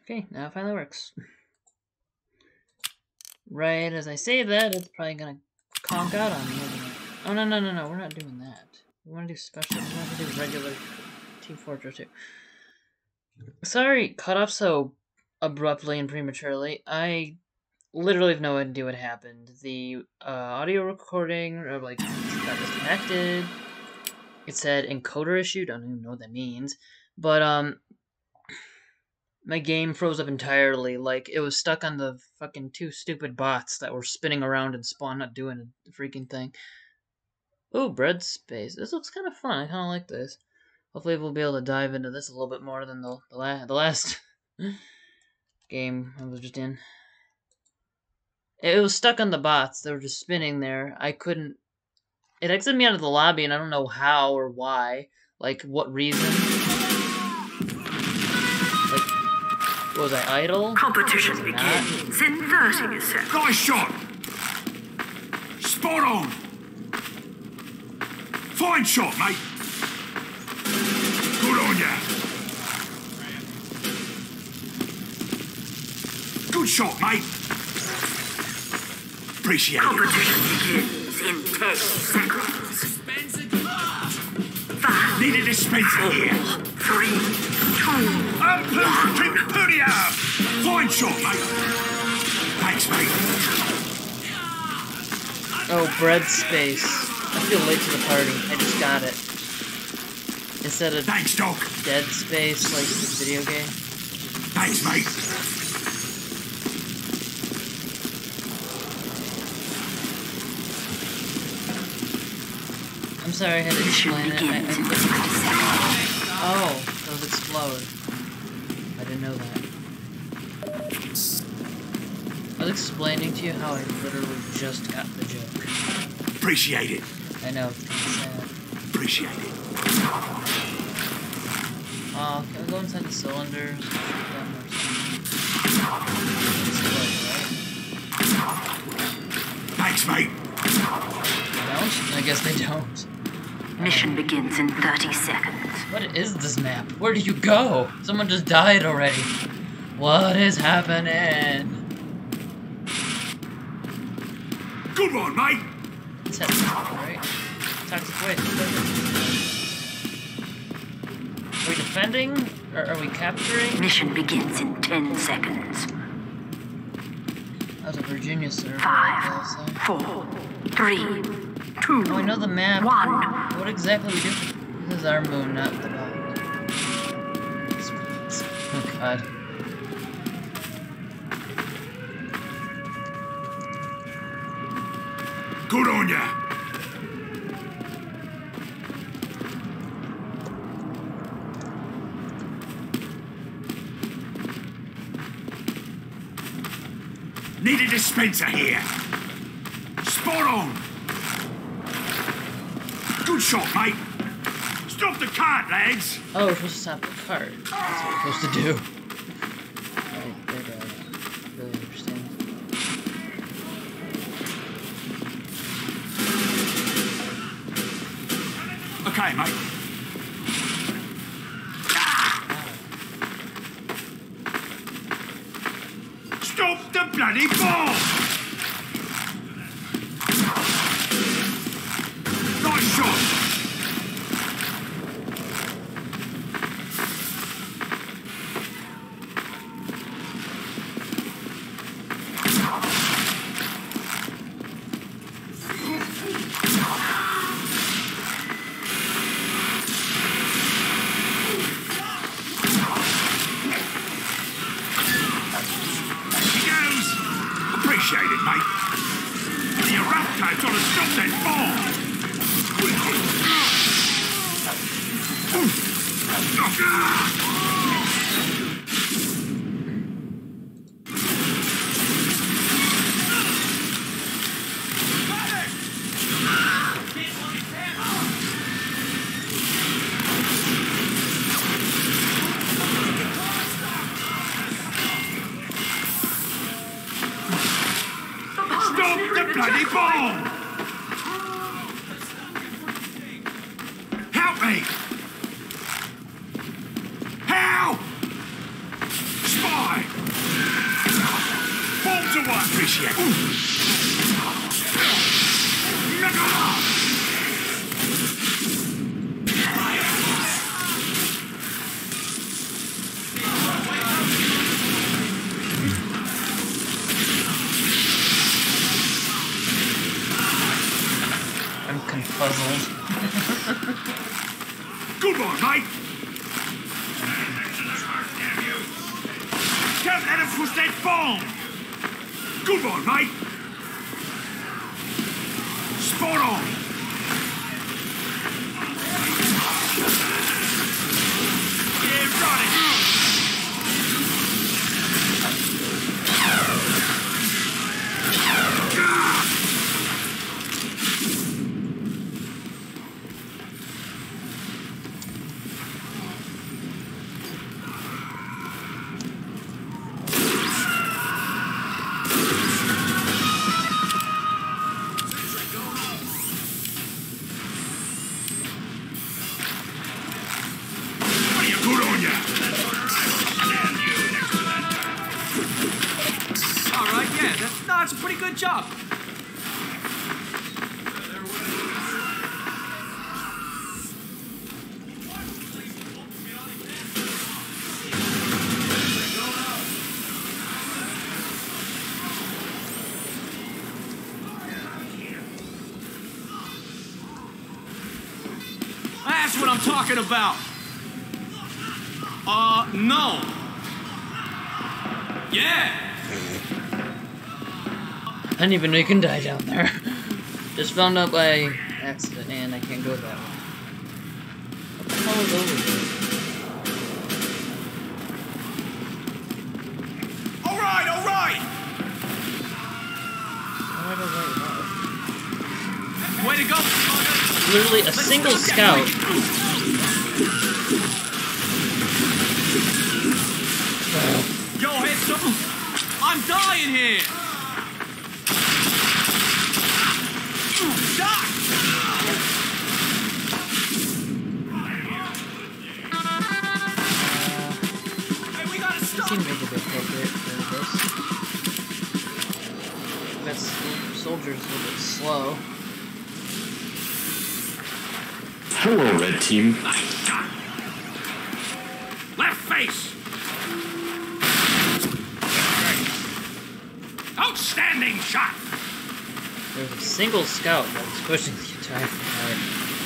Okay, now it finally works. Right as I say that, it's probably gonna conk out on me, isn't it? Oh, no, we're not doing that. We want to do special, we want to do regular Team Fortress 2. Sorry, cut off so abruptly and prematurely. I literally have no idea what happened. The audio recording, got disconnected. It said encoder issue, don't even know what that means. But, my game froze up entirely. Like, it was stuck on the fucking 2 stupid bots that were spinning around and spawn not doing a freaking thing. Ooh, bread space. This looks kind of fun. I kind of like this. Hopefully we'll be able to dive into this a little bit more than the last game I was just in. It was stuck on the bots. They were just spinning there. I couldn't... It exited me out of the lobby, and I don't know how or why. Like, what reason. Like, was I idle? Competition begins in 30 seconds. Nice shot! Spot on! Fine shot, mate! Good on ya! Good shot, mate! Appreciate it. Competition begins in 10 seconds. 5, Need a dispenser here. 3, 2, Pooty up! Fine shot, mate! Thanks, mate. Oh, bread space. I feel late to the party. I just got it. Instead of Thanks, dog. dead space like the video game. Thanks, mate. I'm sorry I had to explain it. Oh, those explode. I didn't know that. I was explaining to you how I literally just got the joke. Appreciate it. I know, it's kind of sad. Appreciate it. Oh, can we go inside the cylinders? Thanks, mate. They don't? I guess they don't. Mission begins in 30 seconds. What is this map? Where did you go? Someone just died already. What is happening? Good one, mate. It's toxic, right? Toxic waste. Are we defending? Or are we capturing? Mission begins in 10 seconds. That was a Virginia server. 5, 4, 3, 2, Oh, I know the map. 1. What exactly we do? This is our moon, not the ball. Oh god. Good on ya. Need a dispenser here. Spot on. Good shot, mate. Stop the cart, lads. Oh, we're supposed to stop the cart. That's what we're supposed to do. I don't really understand. Okay, mate. Stop the bloody ball! Nice shot! Appreciate it, mate. The Arachno's ought to stop that ball. Stop the bloody ball! Help me! Help! Spy! to what? Appreciate it. I'm confuzzled. Good boy, mate. Can't let him push that bomb. Good boy, mate. Spot on. Yeah, right. Good on ya. All right, yeah, that's a pretty good job. That's what I'm talking about. No. Yeah. I didn't even know you can die down there. Just found out by accident, and I can't go that way. What the hell is over here? All right, all right. Way to go. Literally a single scout. Yo, head something. I'm dying here. Doc. Hey, we gotta stop. Seems like a bit appropriate for this. That soldier's a little bit slow. Hello, Red Team. Left face. Outstanding shot. There's a single scout that was pushing the entire fight.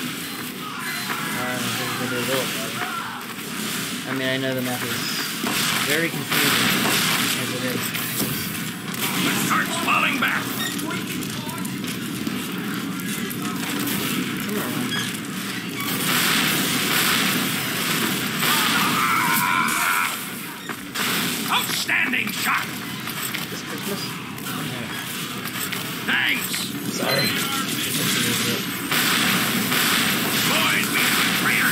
I don't think we did well about it. I mean, I know the map is very confusing as it is. The starts falling back. Come on. Outstanding shot. This Christmas? Thanks. Sorry. Boys, we have a traitor.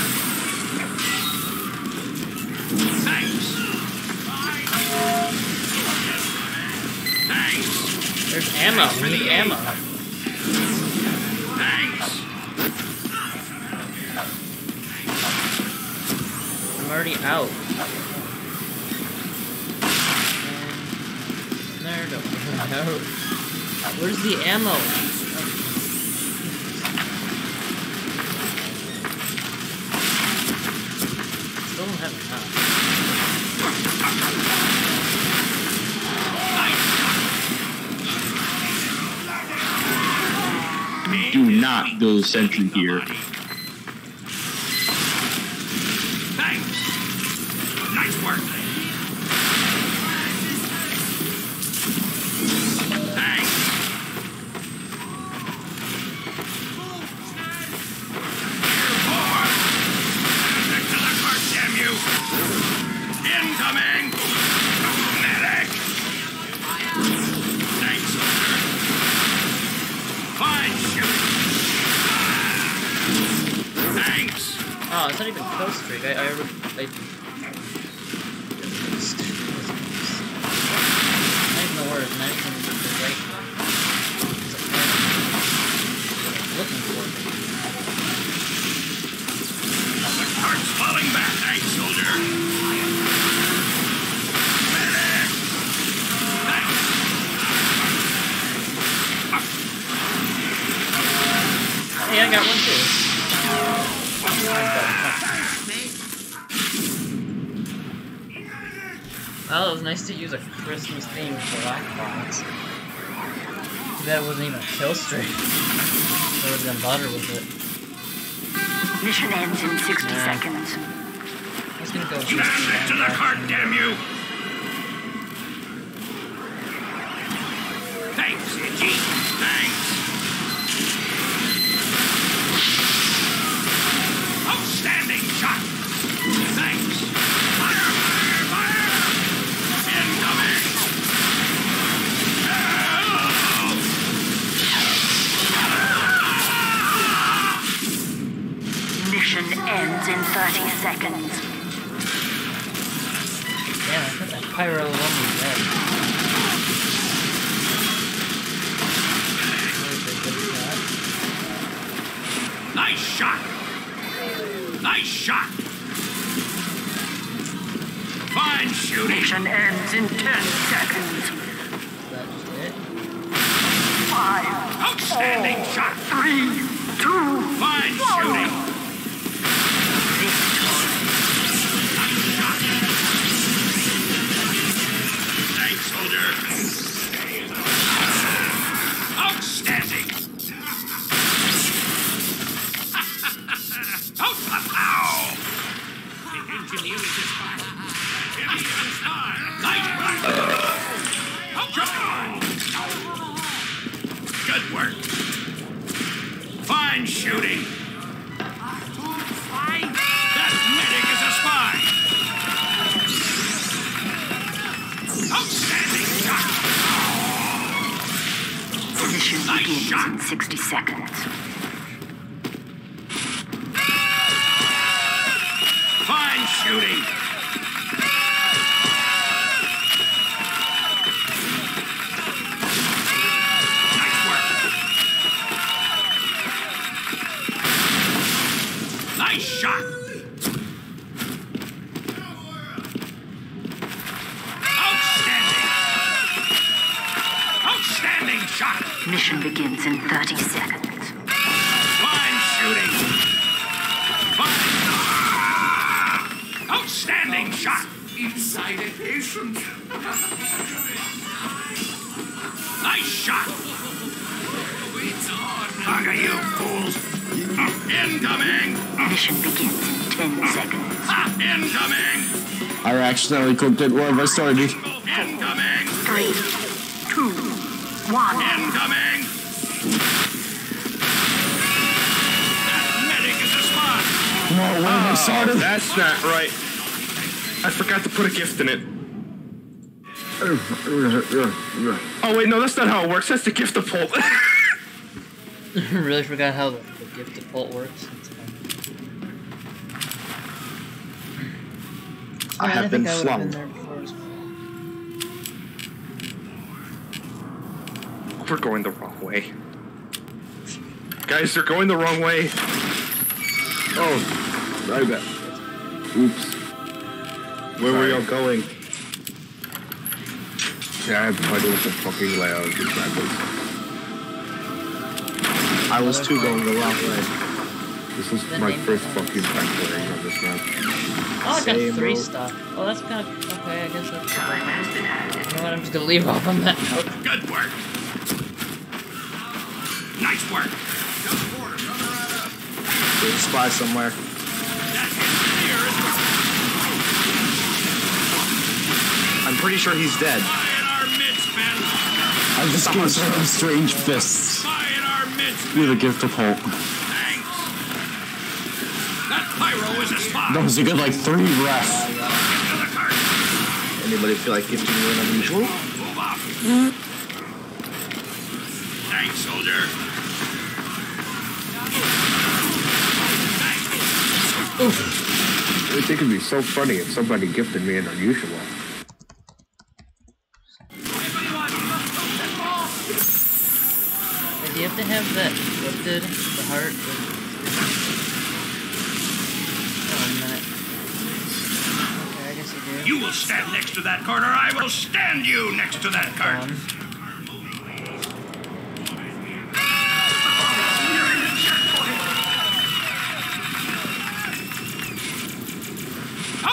Thanks. Thanks. There's ammo. We need ammo. Thanks. I'm already out. And there, don't no. Where's the ammo? Still don't have enough. Do not go sentry here. Thanks. Nice work. Thanks. Here, boy. Back to the cart, damn you. Incoming. Medic. Thanks, soldier. Fine shooting. Thanks. Oh, it's not even kill streak. I not even the word, not even the right one. It's a plan. Looking for it. The cart's falling back. Thanks, soldier. Medic. Thanks. I got one too. Well, it was nice to use a Christmas themed black box. Too bad it wasn't even a kill streak. There would have been butter with it. Mission ends in 60 seconds. I was gonna go with Get to the cart, damn you! Thanks, Itchy. Thanks. Outstanding shot. Thanks. Fire, fire, fire! Incoming! Mission ends in 30 seconds. Yeah, I thought that pyro one was dead. Nice shot! Nice shot! Fine shooting! Mission ends in 10 seconds. Is that just it? 5, Outstanding shot! 3, 2, Fine shooting! Thanks, soldier! Outstanding! Ow! The engineer is fine. Heavy is fine. Nice work! Good work! Fine shooting! That medic is a spy! Outstanding shot! Mission Nice begins shot. in 60 seconds. Fine shooting! Nice work! Nice shot! Outstanding! Outstanding shot! Mission begins in 30 seconds. Fine shooting! Fine! Outstanding shot! Inside a patient. Nice shot! It's on. Look at you fools! Incoming! Mission begins in 10 seconds. Ha! Incoming! I accidentally cooked it wherever I started. Incoming! 3, 2, 1. Incoming! That medic is a spy! No, when I started. That's not right. I forgot to put a gift in it. Oh wait, no, that's not how it works. That's the gift of pulp. Really forgot how the gift of bolt works. I have been think I would have been flung. there before as well. We're going the wrong way. Guys, they're going the wrong way. Oh, I bet. Oops. Where were y'all going? Yeah, I have no idea what the fucking layout of this map is. I was too going the wrong way. This is my first fucking time playing on this map. Oh, I got Same 3 road. stuff. Oh, that's kind of okay. I guess that's. You know what? I'm just gonna leave off on that note. Good work! Nice work! There's a spy somewhere. That engineer is I'm pretty sure he's dead. spy in our midst, men! I just gave some strange fists Spy in our midst, with a gift of hope. thanks! That pyro is a spy! That was a good like 3 breaths. Get to the cart! Anybody feel like gifting me an unusual? Move off! Thanks, soldier! I think it'd be so funny if somebody gifted me an unusual. Do you have to have that lifted? The heart? Oh, a minute. Okay, I guess you do. You will stand next to that cart, or I will stand you next to that cart!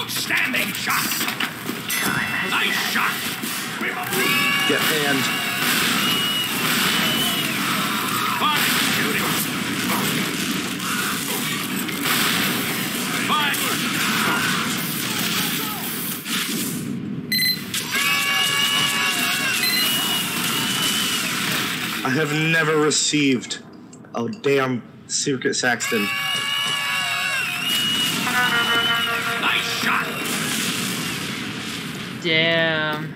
Outstanding shot! Time has Nice shot! Get banned. Fine shooting! Fine! I have never received a damn Secret Saxton. Nice shot! Damn.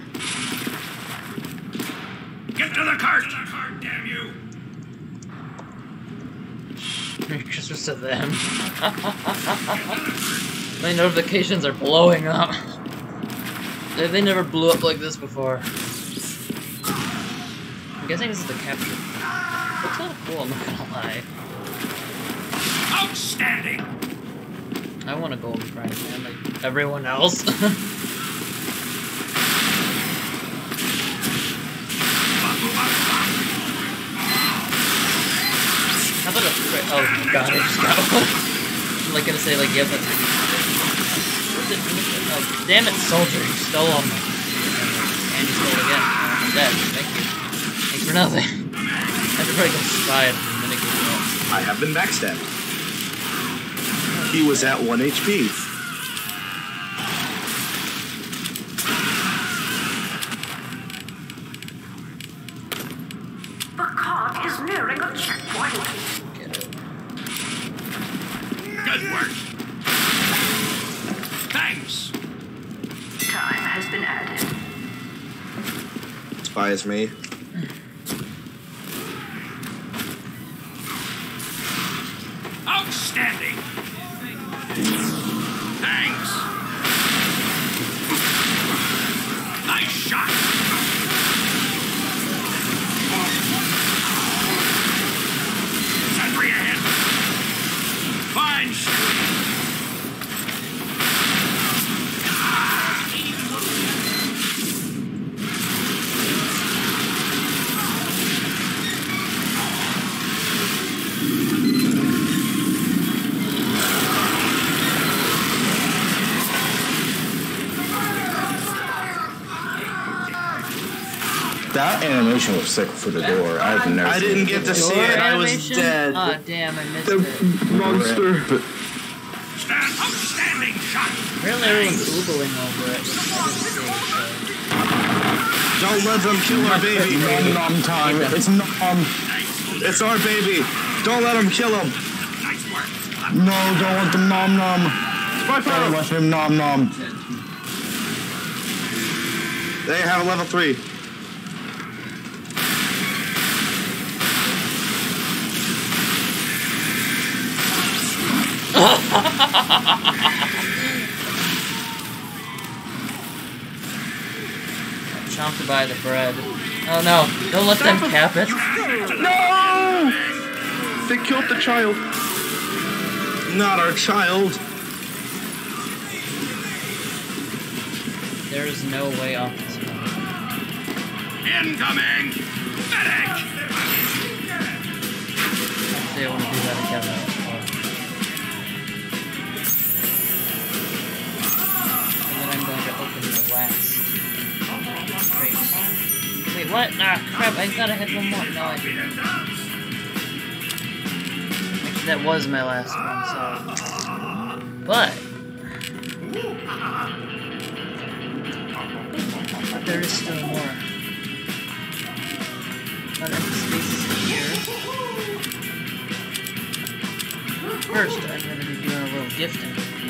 Get to the cart! Damn you! Merry Christmas to them. My notifications are blowing up. They never blew up like this before. I'm guessing this is the capture. Looks kind of cool, I'm not gonna lie. Outstanding! I want a golden prize, man, like everyone else. How about a crit? Oh god, I just got one. I'm like gonna say, like, yep, that's it. Oh, damn it, soldier, you stole them. And you stole again. I'm dead. Thank you. Thanks for nothing. I should probably go spy for a minute. I have been backstabbed. He was at 1 HP. The cart is nearing a checkpoint. Get it. Good work! Thanks! Time has been added. Spy is me. Outstanding! Thanks! Nice shot! Sentry ahead! Fine shooting! That animation was sick for the door. I've never. I didn't get to see it. I was Animation? dead. Aw, damn, I missed The it. monster. Outstanding shot! Apparently everyone's oogling over it. Don't let them kill our baby. Nom nom time. It's nom. It's our baby. Don't let them kill him. Nice work! No, don't want them nom nom. Spy Don't power. let him nom nom. They have a level 3. Chomped by the bread. Oh no, don't let them cap it. No! They killed the child. Not our child. There is no way off this one. Incoming! Medic! They want to do that together. And then I'm going to open the last crate. Wait, what? Ah, crap, I thought I had one more. No, I didn't. Actually, that was my last one, so... But... there is still more. Not empty spaces here. First, I'm going to be doing a little gifting.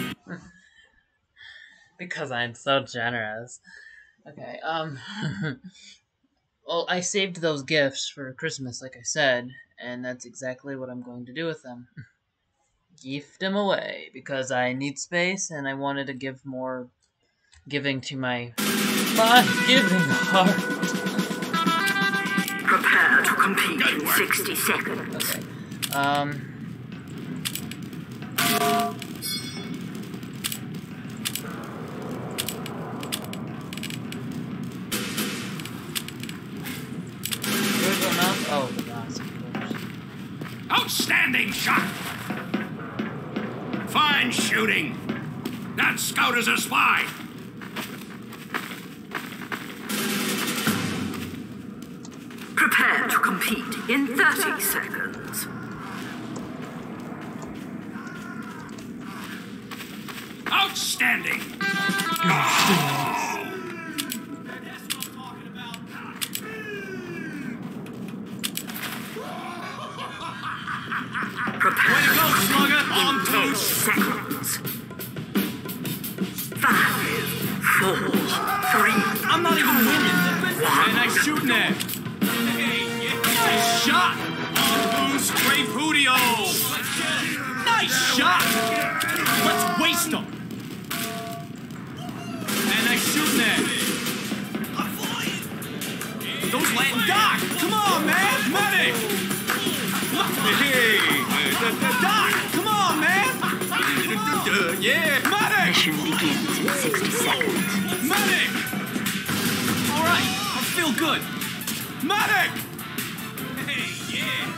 Because I'm so generous. Okay, well, I saved those gifts for Christmas, like I said, and that's exactly what I'm going to do with them. Gift them away, because I need space, and I wanted to give more giving to my giving heart. Prepare to compete in 60 seconds. Okay, oh, the last, of course. Outstanding shot! Fine shooting! That scout is a spy! Prepare to compete in 30 seconds. Outstanding! Prepare Way to go, Slugger! On 10 two. seconds. 5, 4, 3. I'm not even winning. Man, nice shooting there. Nice shot. On boost, Brave Hoodio. Nice shot. Let's waste them. Man, nice shooting there. Those landing Doc. Come on, man. Medic. Hey, Doc. Come on, man. Yeah, medic. Mission begins in 60 seconds. Medic! Alright, I feel good. Medic! Hey, yeah!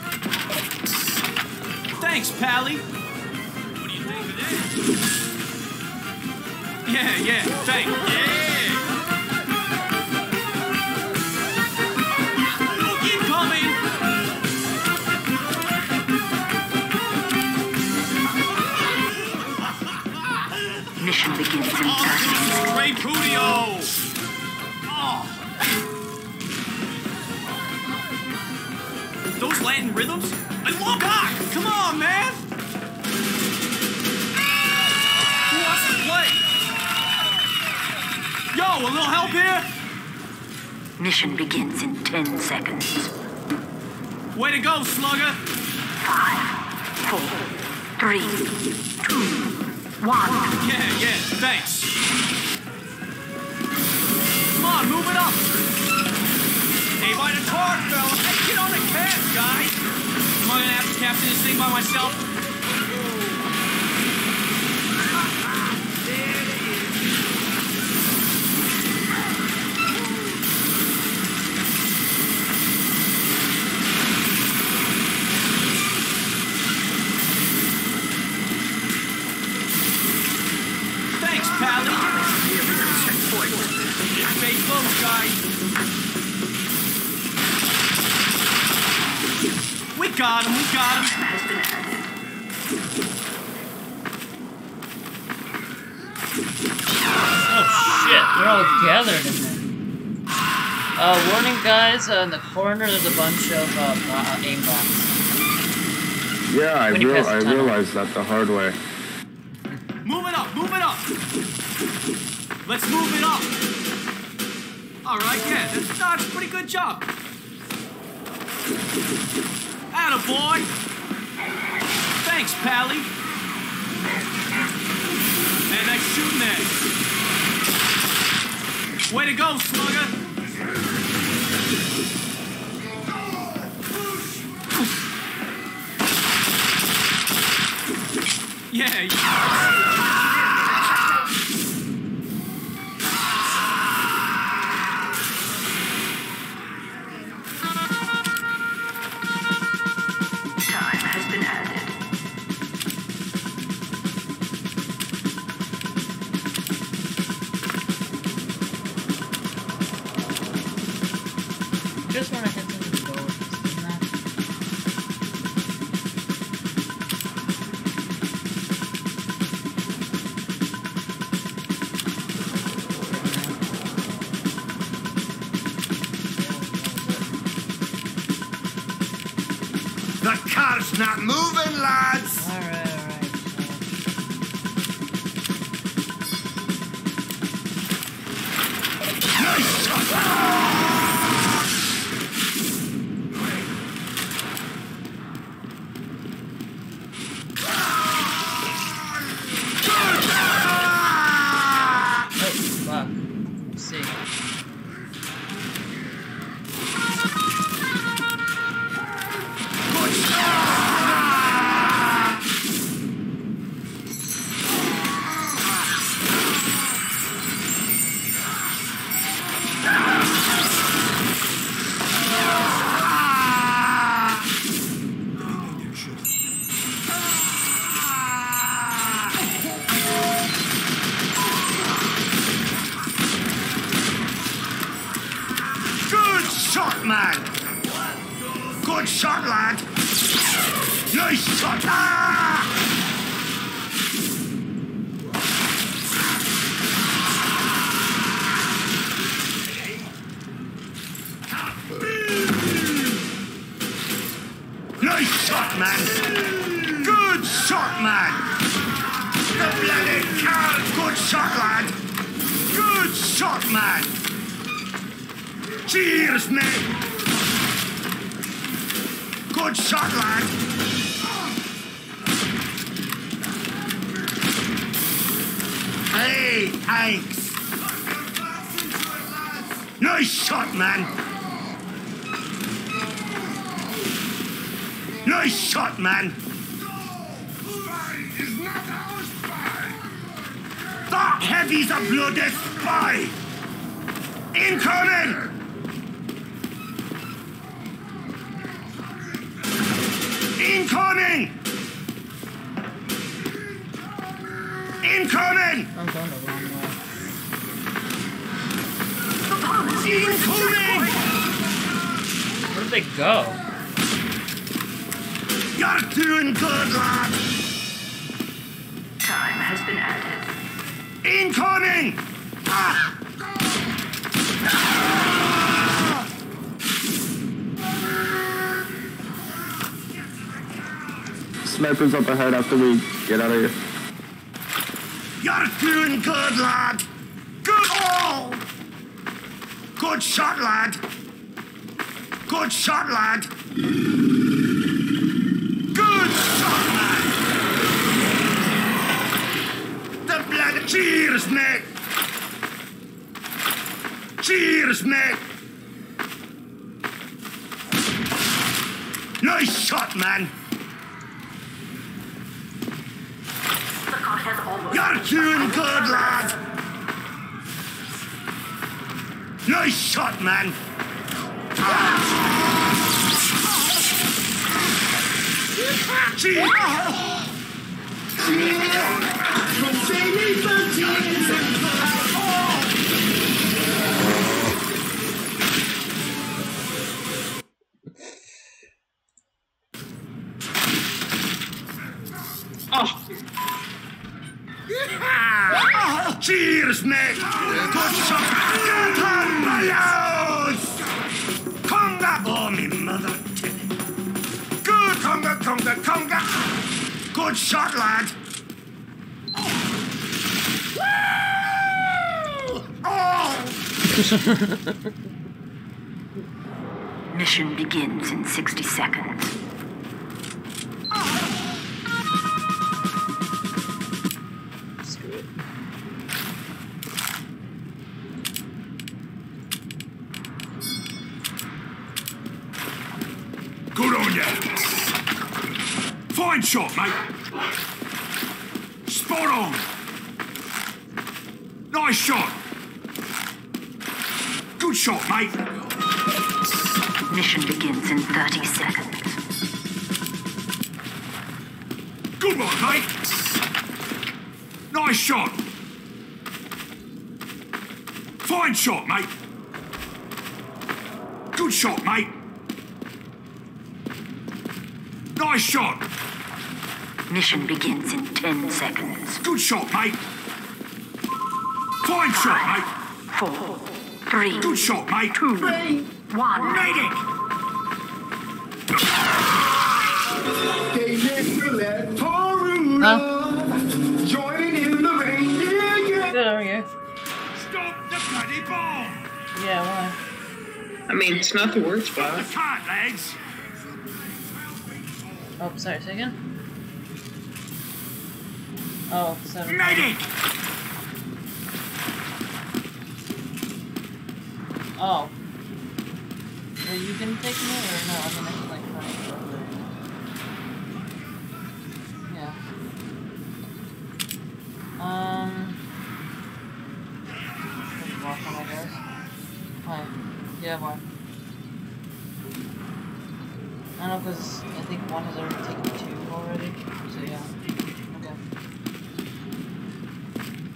Thanks, Pally. What do you think of that? Yeah, thanks. Yeah! Incoming! Mission begins in 30 seconds. Great Poodio! Those Latin rhythms? I love Doc! Come on, man! Who wants to play? Yo, a little help here? Mission begins in 10 seconds. Way to go, Slugger! 5, 4, 3, 2, 1. Yeah, thanks. Come on, move it up! Stay by the tarp, fella! Hey, get on the cab, guys! Am I gonna have to captain this thing by myself? Thanks, Pally! Stay close, guys! We got him! Oh shit, they're all gathered in there. Warning guys, in the corner there's a bunch of aimbots. Yeah, I When you pass the tunnel. realized that the hard way. Move it up! Let's move it up! Alright, yeah, that's a pretty good job. Attaboy! Thanks, Pally. Man, nice shooting there. Way to go, Slugger! Yeah. Time has been added. Just wanna hit them with the door. Isn't that? The car's not moving, lads! Alright. Oh, fuck. Let's see. shot, man! Good shot, lad! Nice shot! Ah! Nice shot, man! Good shot, man! The bloody cow! Good shot, lad! Good shot, man! Cheers, mate! Good shot, lad! Hey, thanks! Nice shot, man! Nice shot, man! That heavy's a bloody spy! Incoming! Incoming! Incoming! I'm going the wrong way. Incoming! Where'd they go? You're doing good, lad! Time has been added. Incoming! Ah! Sniper's up ahead after we get out of here. You're doing good, lad! Good! Oh! Good shot, lad! Good shot, lad! Good shot, lad! The blood! Cheers, mate! Cheers, mate! Nice shot, man! The clock has almost. You're doing good, lad! Nice shot, man! Cheers, mate! Good shot! Get on, balloons! Conga! Oh, me mother! Good conga, conga, conga! Good shot, lad! Woo! Oh! Mission begins in 60 seconds. Screw it. Good on ya! Fine shot, mate! Spot on! Nice shot! Good shot, mate! Mission begins in 30 seconds. Good one, mate! Nice shot! Fine shot, mate! Good shot, mate! Nice shot! Mission begins in 10 seconds. Good shot, mate! Fine shot, mate! 4, 3, Good shot, mate! 2, 1. Medic! Join in the rain, yeah, Good, how are you? Stop the bloody bomb! Yeah, why? I mean, it's not the worst spot. Can't, lads! Oh, sorry, say again? Oh, 7. Medic! Oh. Were you gonna take me or no? I mean, I can like run it over. Yeah. Walk on, I guess. Hi. Yeah, why? I don't know, because I think one has already taken 2 already. So yeah.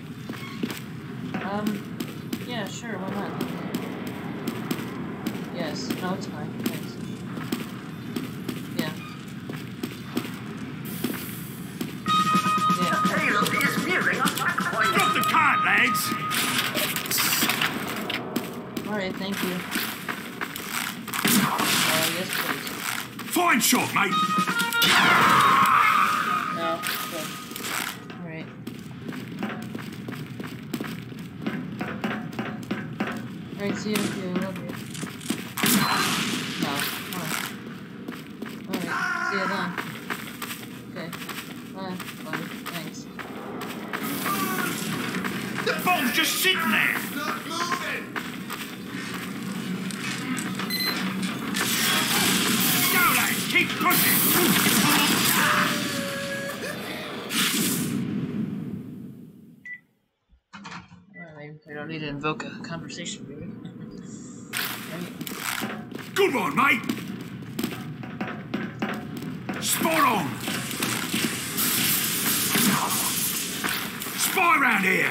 Okay. Yeah, sure, why not? Yeah, guess. No, it's fine. Thanks. Yeah. Yeah. Payload is nearing a checkpoint. Drop the cart, lads. Alright, thank you. Yes, please. Fine shot, mate. No, good. Alright. Alright, see you. I love you. No, alright. Alright, see you then. Okay. Bye. Bye. Thanks. The bomb's just sitting there. Not moving! Go, lads. Keep pushing. Alright, I don't need to invoke a conversation, do we? Right. Good one, mate. Spot on. Spy round here.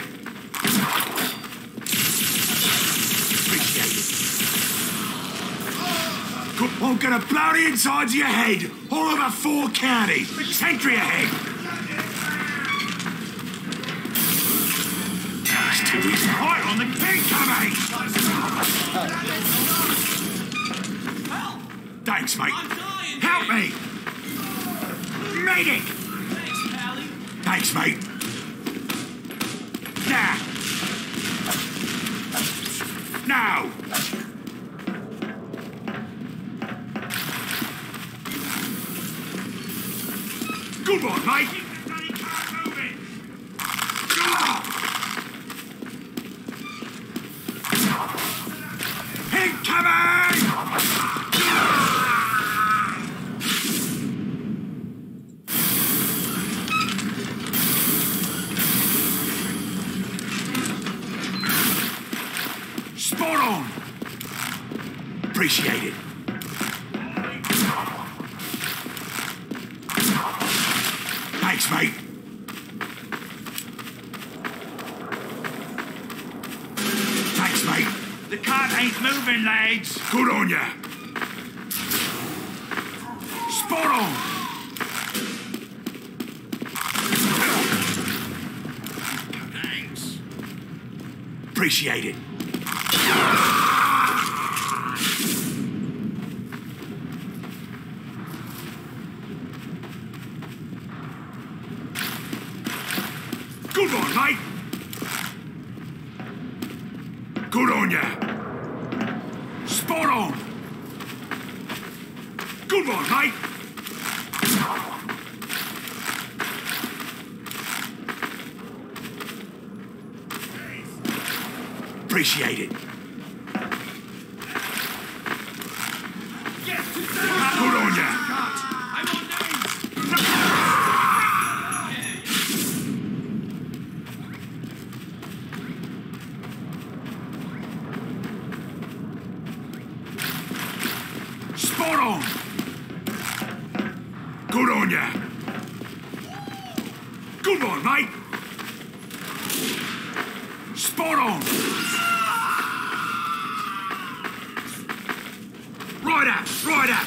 Appreciate it. Good. I'm gonna blow the insides of your head all over 4 counties. Sentry ahead. That's too easy. Right on the incoming. Thanks, mate. I'm dying. Help me. Medic. Thanks, Pally. Thanks, mate. Now. Now. Good one, mate. Incoming! Spot on! Appreciate it. Thanks, mate. Thanks, mate. The cart ain't moving, lads. Good on ya. Spot on. Thanks. Appreciate it. Good one, mate. Good on ya. Spot on. Good one, mate. Appreciate it. Good on ya. I'm on name. Spot on. Good on ya. Good one, mate. Spot on. Right up, right up.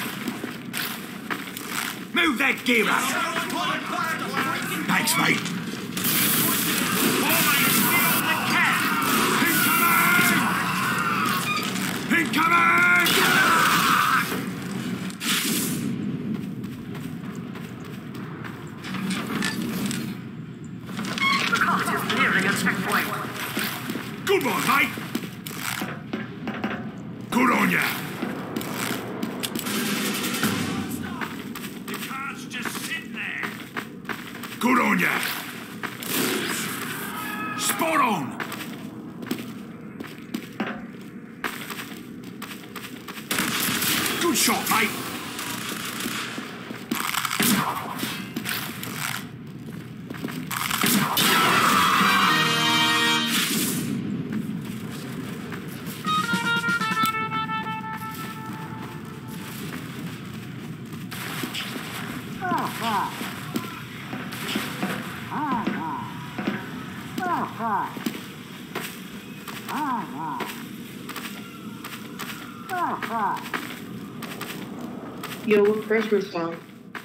Move that gear up. Thanks, mate. Incoming! The cart is nearing a checkpoint. Good one, mate. Good on ya. The car's just sitting there. Good on ya. Spot on. Good shot, mate. Yo, what Christmas song?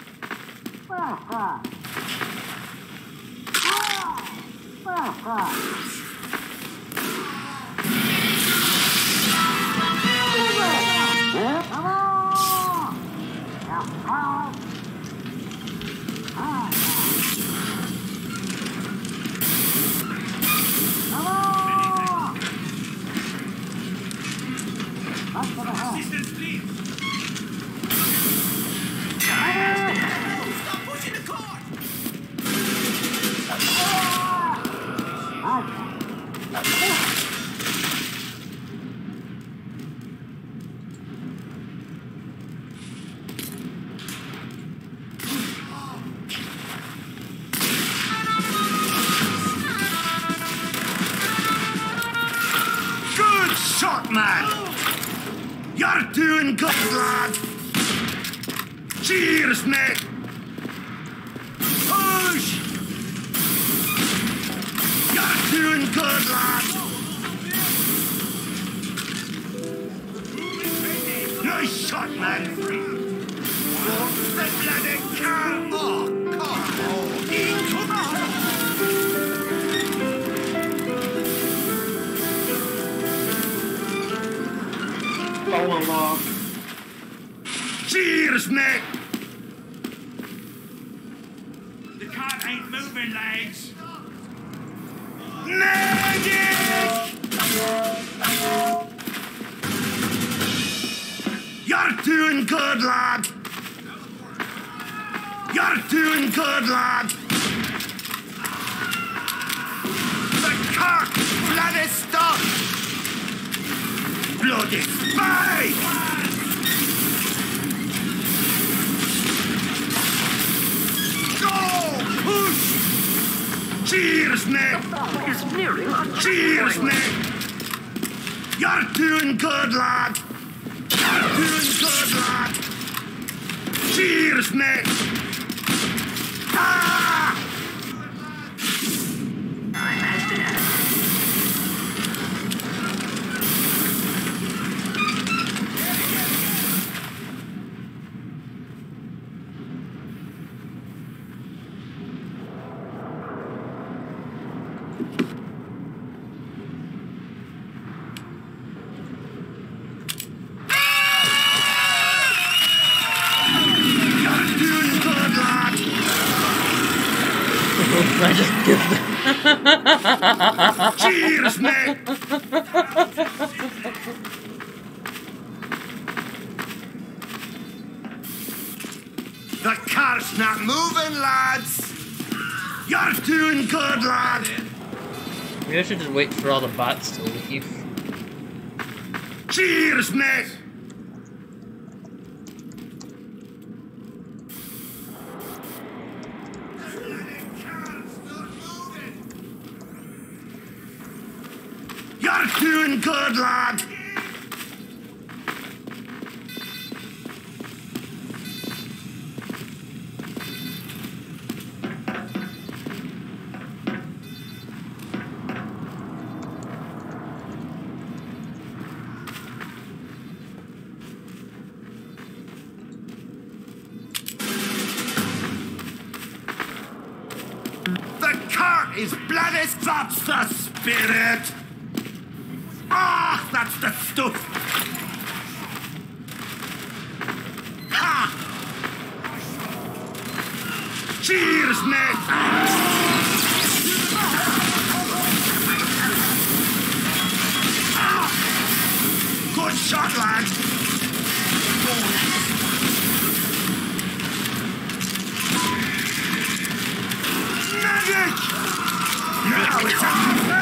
Good shot, man! You're doing good, lad! Cheers, mate! Push! You're doing good, lad! Nice shot, man! Walk the bloody car! Oh, come on! Come on! Falling off. Cheers, mate! The cart ain't moving, lads. Magic! You're doing good, lad! You're doing good, lad! The cart! Bloody stuff! Bloody spy! Go! Push! Cheers, mate! Is nearing a Cheers, mate! You're doing good, lad! You're doing good, lad! Cheers, mate! Ah! You're doing good, lad! I just give them. Cheers, mate! The car's not moving, lads! You're doing good, lad! Maybe I should just wait for all the bots to leave. Cheers, mate! You're doing good, lad! The cart is bloody. That's the spirit! Ah, that's the stuff! Ha! Cheers, mate! Good shot, lad! Magic! Now it's on!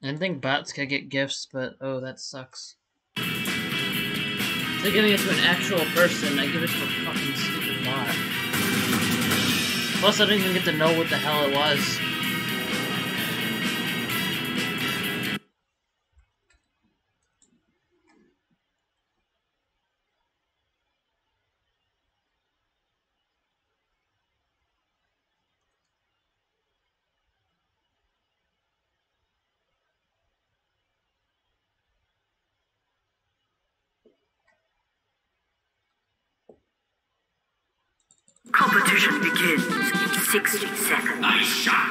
didn't think bots could get gifts, but oh, that sucks. Instead of giving it to an actual person, I give it to a fucking stupid bot. Plus, I didn't even get to know what the hell it was. Competition begins in 60 seconds. Nice shot.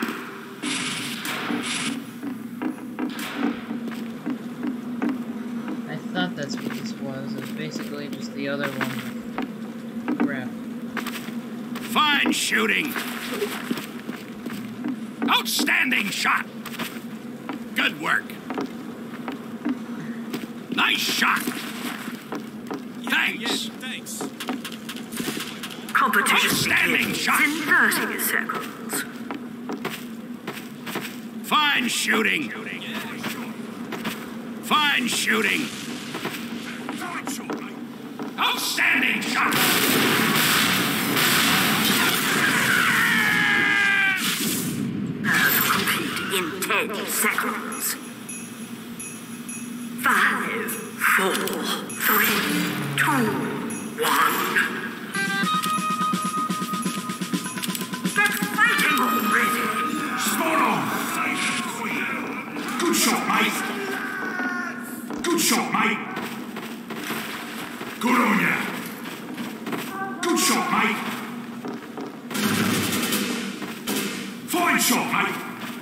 I thought that's what this was. It was basically just the other one. Crap. Fine shooting. Outstanding shot. Good work. Nice shot. Thanks. Yeah, thanks. Competition Outstanding begins shot. in 30 seconds. Fine shooting. Fine shooting. Outstanding shot. Complete in 10 seconds. 5, 4, 3, 2, 1. Get fighting already! Spot on. Good shot, mate. Good shot, mate. Good on ya. Good shot, mate. Fine shot, mate.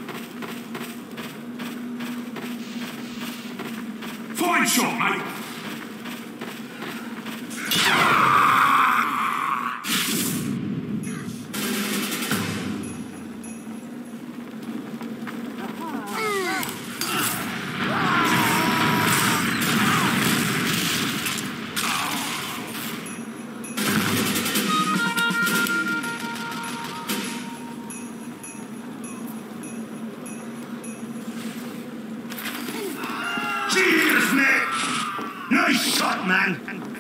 Fine shot, mate. Cheers, Nick! Nice shot, man!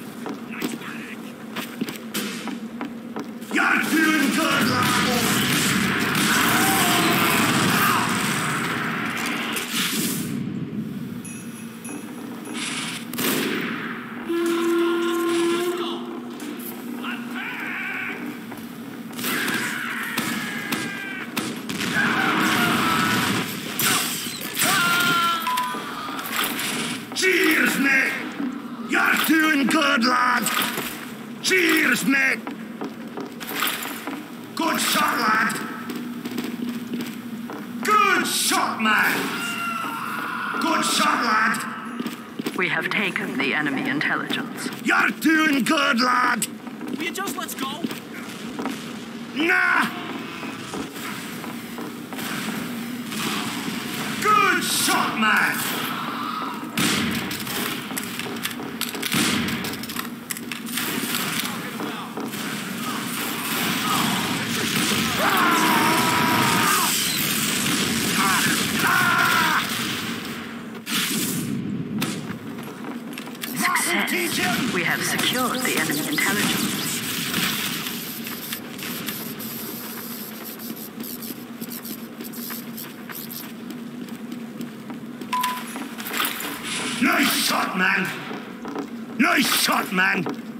You're doing good, lad! Cheers, Nick! You're doing good, lad! Cheers, Nick! Good shot, lad! Good shot, man! Good shot, lad! We have taken the enemy intelligence. You're doing good, lad! Will you just let's go? Nah! Good shot, man! Success. We have secured the enemy intelligence. Nice shot, man! Nice shot, man!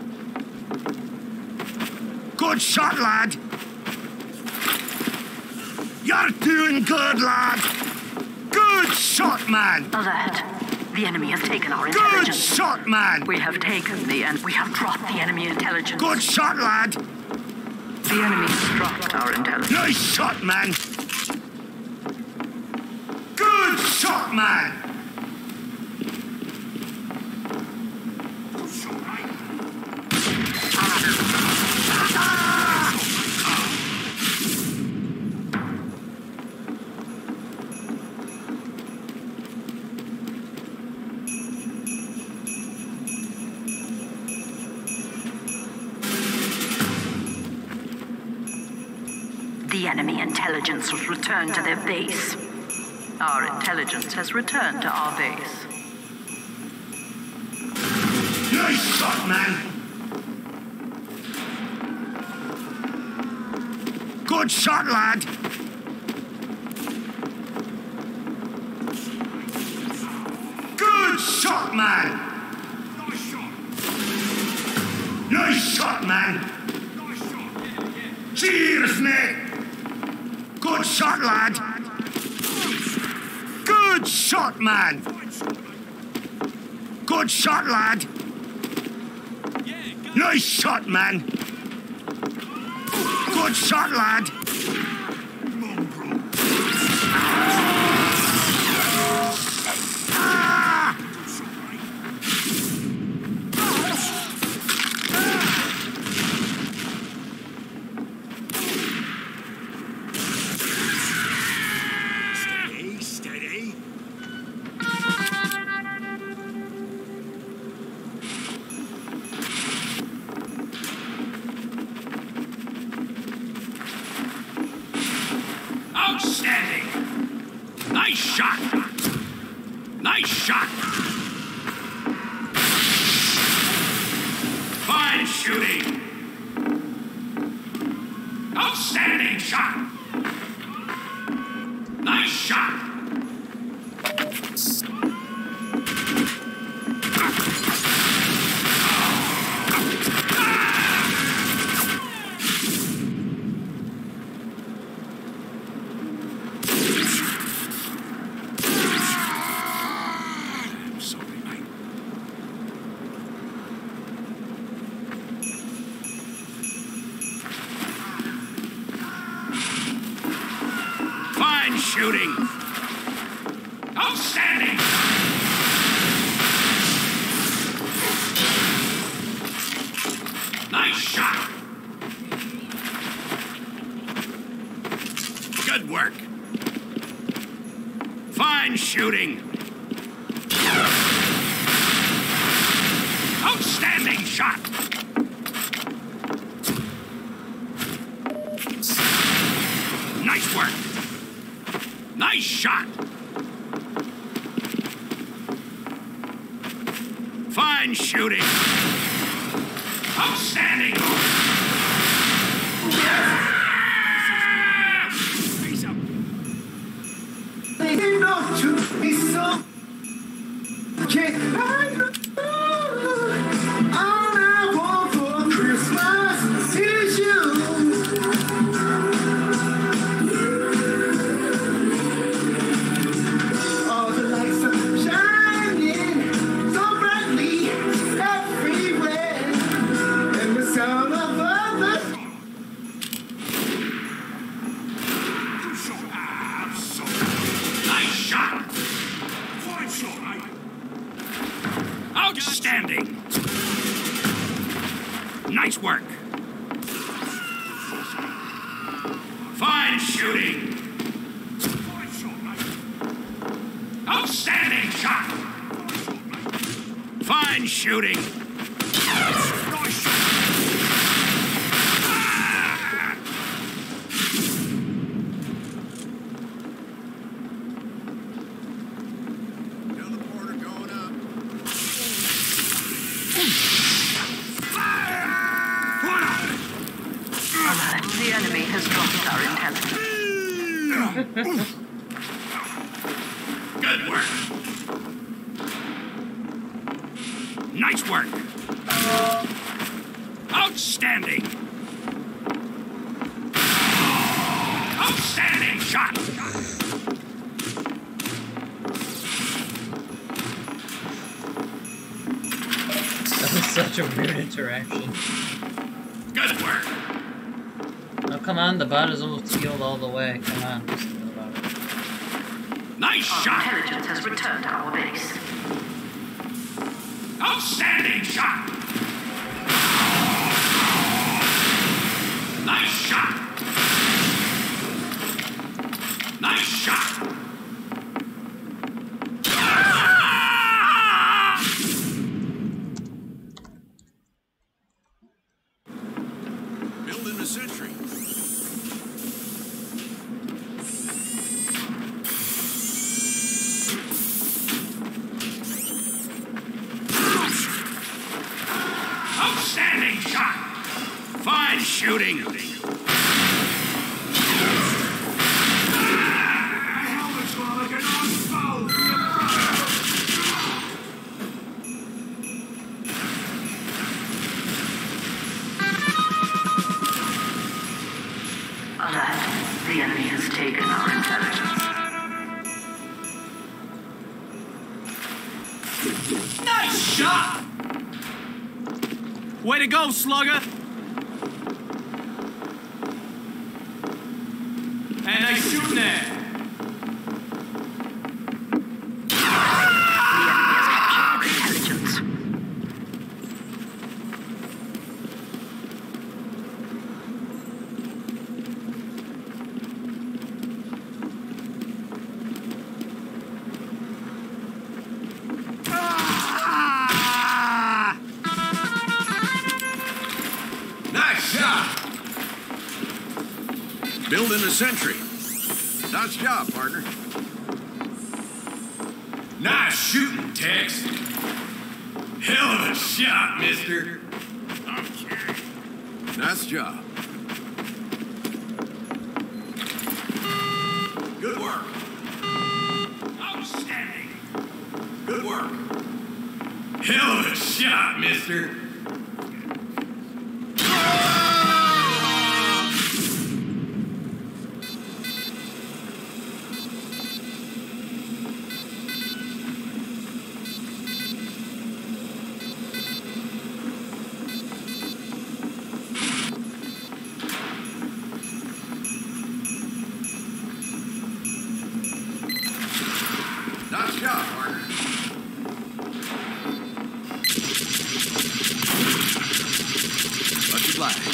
Good shot, lad! You're doing good, lad! Good shot, man! Alert. The enemy has taken our Good intelligence. shot, man! We have taken the we have dropped the enemy intelligence. Good shot, lad! The enemy has dropped our intelligence. Nice shot, man! Good shot, man! Good shot, man! The enemy intelligence was returned to their base. Our intelligence has returned to our base. Nice shot, man. Good shot, lad. Good shot, man. Nice shot, man. Cheers, mate. Good shot, lad. Good shot, man. Good shot, lad. Nice shot, man. Good shot, lad. Ah! Steady, steady. Outstanding! Nice shot! Nice shot! Fine shooting! Outstanding shot! Nice shot! Fine shooting! Outstanding! Nice shot! Good work! Fine shooting! Outstanding shot! Nice work! Nice shot! Fine shooting! Outstanding! Face up! They know to be so. Can't all I want for Christmas is you. All the lights are shining so brightly everywhere, and the sound of others. Nice shot! Outstanding! Nice work! Fine shooting! Outstanding shot! Fine shooting! The enemy has dropped our intelligence. Good work! Nice work! Outstanding! Outstanding shot! That was such a weird interaction. Good work! Oh, come on, the bot is almost healed all the way. Come on, just think about it. Nice Our shot! intelligence has returned to our base. Outstanding shot! Nice shot! Nice shot! Building a sentry. Fine shooting. Alert. The enemy has taken our intelligence. Nice shot! Way to go, Slugger! And nice shooting there! The enemy has captured our intelligence. Nice shot. Building a sentry. Nice job, partner. Nice shooting, Tex. Hell of a shot, mister. Okay. Nice job. Good work. Outstanding. Good work. Hell of a shot, mister. Nice job, partner. Much obliged.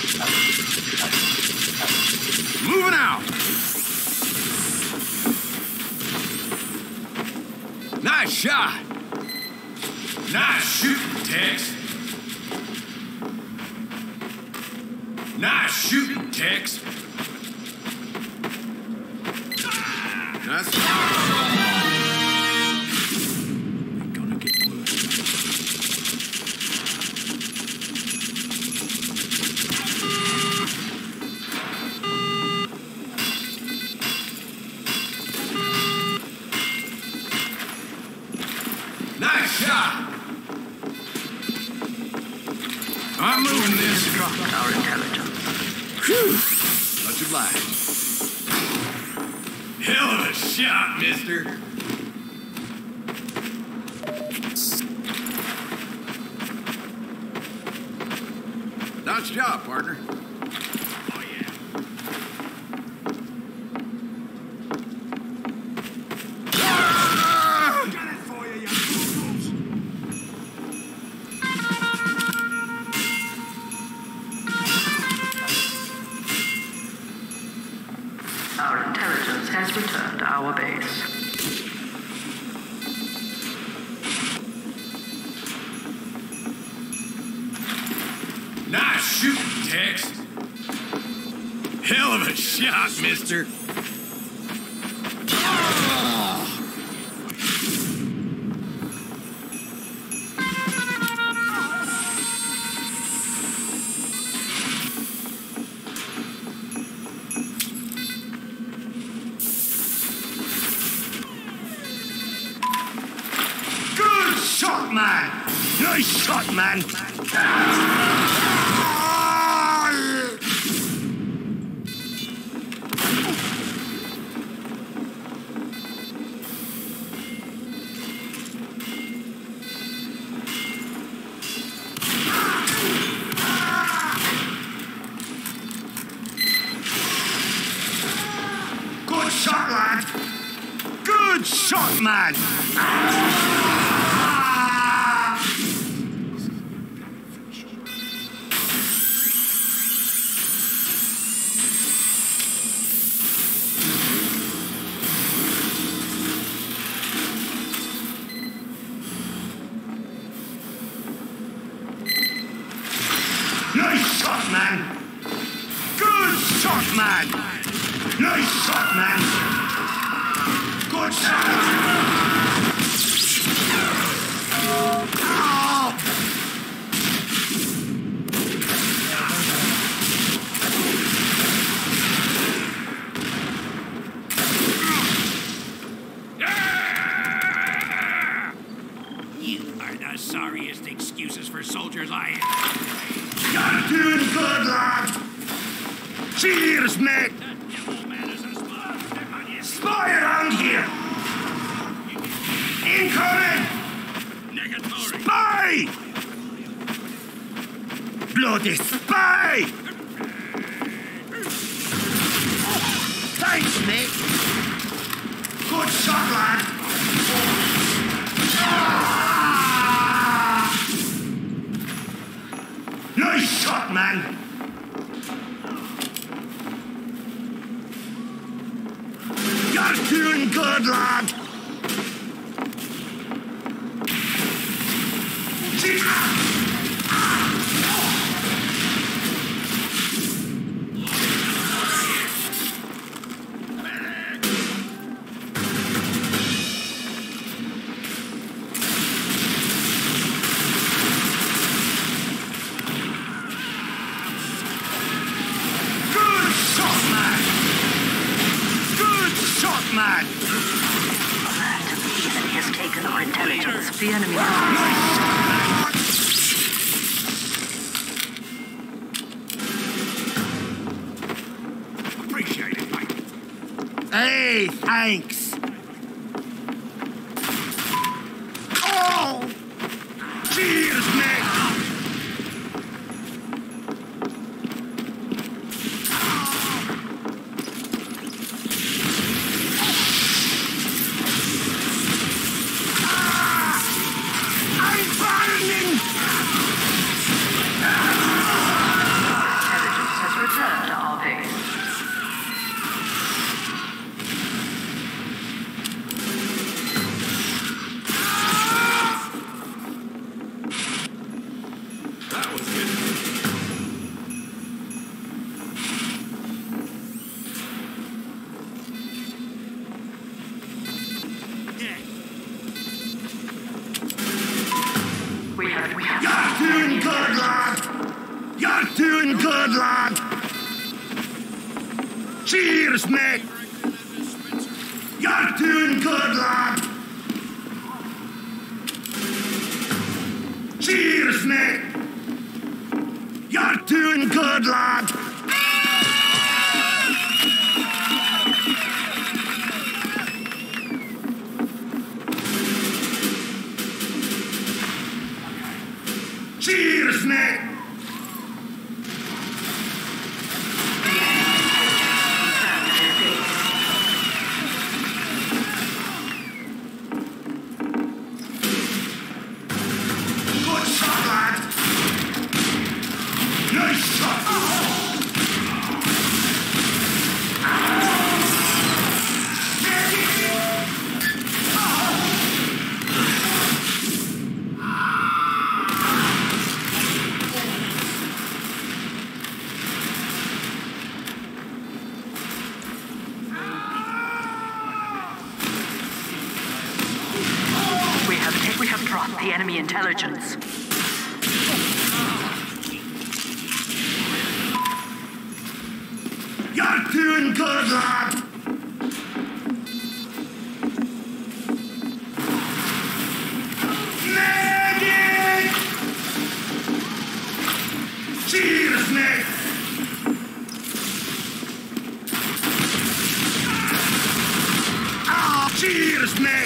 Moving out. Nice shot. Nice shooting, Tex. Nice shooting, Tex. Nice. Ain't gonna get wood. Nice shot. I'm moving this. Dropped our intelligence. Whew. Much obliged. Hell of a shot, mister. Nice job, partner. Oh, yeah. Got it for you, you fools. Our intelligence has returned to our base. Nice shooting, Tex. Hell of a shot, mister. Good shot, man. Nice shot, man. Good shot, lad. Good shot, man. Nice shot, man. Good shot, man. Nice shot, man. Good shot. You are the sorriest excuses for soldiers I have. You're doing good, lad. Cheers, mate. Spy around here. Incoming. Spy. Bloody spy. Thanks, mate. Good shot, lad. Nice shot, man. You're doing good, lad. Man. The enemy has taken our intelligence. The enemy Appreciate it, mate. Hey, thanks. Oh! Cheers, mate. Doing good, lad. Cheers, mate. You're doing good, lad. Cheers, mate. You're doing good, lad. Cheers, mate. We have dropped the enemy intelligence. You're doing good, lad. Medic! Cheers, mate. Ah, cheers, mate.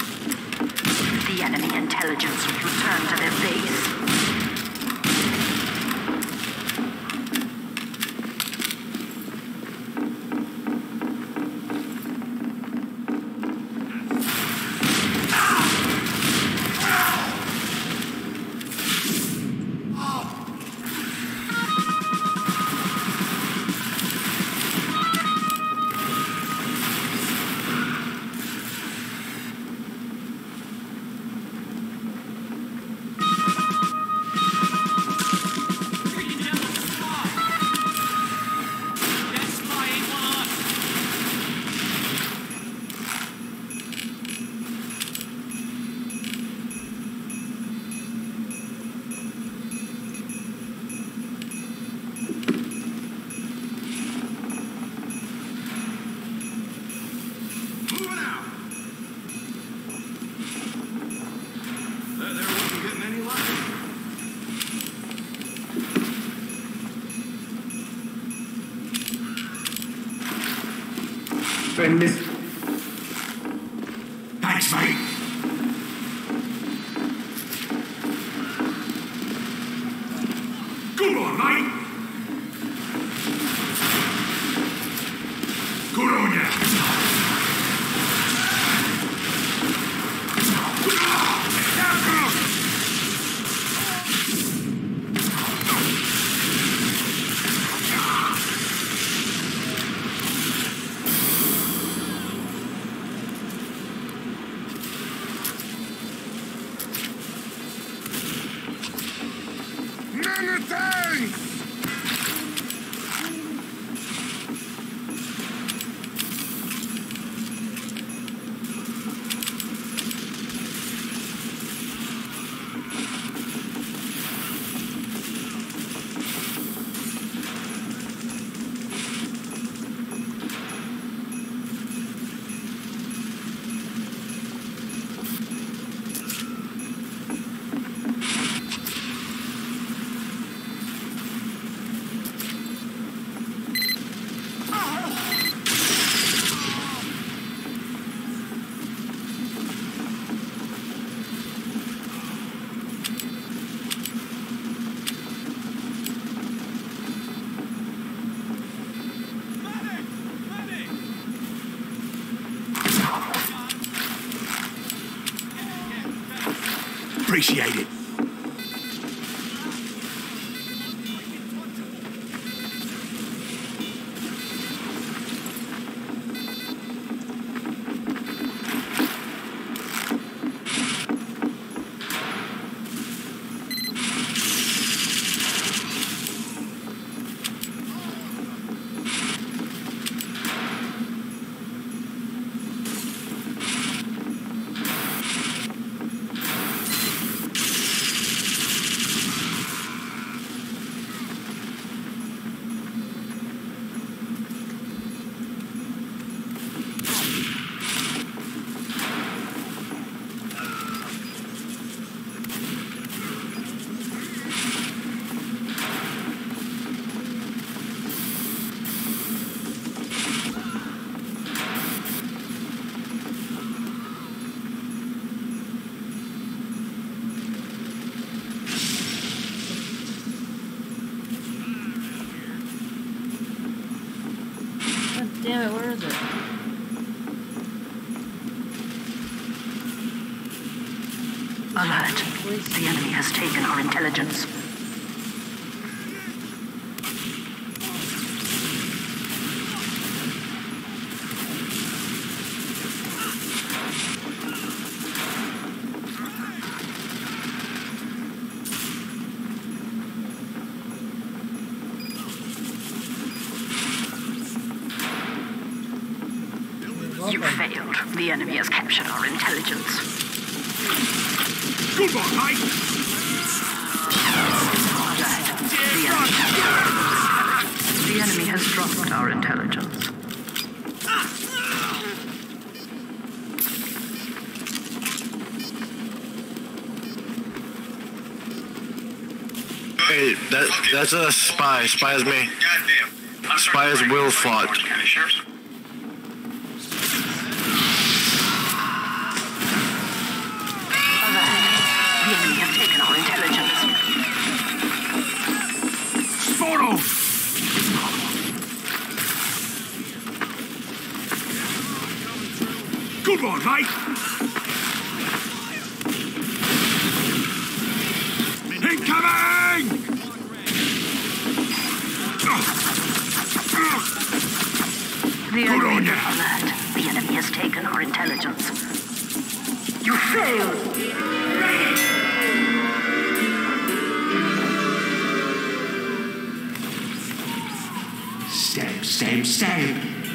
The enemy intelligence will return to their base. Friend miss. Thanks, mate. Good on, mate. Good on ya. Many thanks! Appreciate it. Damn it, where is it? Alert. The enemy has taken our intelligence. You failed. The enemy has captured our intelligence. Good one, mate. The enemy has dropped our intelligence. Hey, that's a spy. Spy is me. Spy is Will Fought. The enemy has taken our intelligence. Follow. Good one, mate. Incoming! The enemy alert. The enemy has taken our intelligence. You failed! Stab.